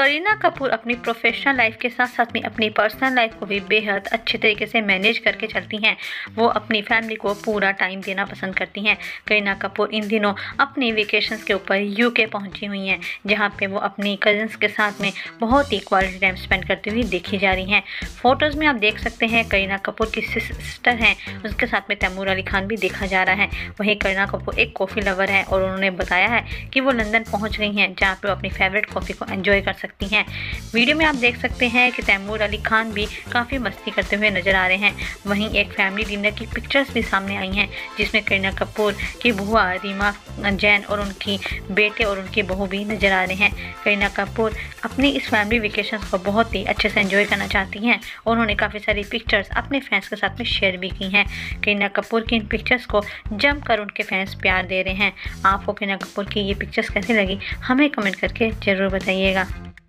करीना कपूर अपनी professional life के साथ साथ में अपनी पर्सनल लाइफ को भी बेहद अच्छे तरीके से मैनेज करके चलती हैं। वो अपनी फैमिली को पूरा टाइम देना पसंद करती हैं। करीना कपूर इन दिनों अपनी वेकेशंस के ऊपर यूके पहुंची हुई हैं, जहां पे वो अपनी कज़न्स के साथ में बहुत ही क्वालिटी टाइम स्पेंड करती हुई देखी जा रही हैं। फोटोज़ में आप देख सकते हैं करीना कपूर की सिस्टर हैं, उसके साथ में तैमूर अली खान भी देखा जा रहा है। वहीं करीना कपूर एक कॉफ़ी लवर है और उन्होंने बताया है कि वो लंदन पहुँच गई हैं, जहाँ पर वो अपनी फेवरेट कॉफ़ी को एंजॉय कर सकती हैं। वीडियो में आप देख सकते हैं कि तैमूर अली खान भी काफ़ी मस्ती करते हुए नजर आ रहे हैं। वहीं एक फैमिली डिनर की पिक्चर्स भी सामने आई हैं, जिसमें करीना कपूर की बुआ रीमा जैन और उनकी बेटे और उनकी बहू भी नजर आ रहे हैं। करीना कपूर अपनी इस फैमिली वेकेशन को बहुत ही अच्छे से एंजॉय करना चाहती हैं और उन्होंने काफ़ी सारी पिक्चर्स अपने फैंस के साथ में शेयर भी की हैं। करीना कपूर की इन पिक्चर्स को जमकर उनके फैंस प्यार दे रहे हैं। आपको करीना कपूर की ये पिक्चर्स कैसी लगी, हमें कमेंट करके ज़रूर बताइएगा।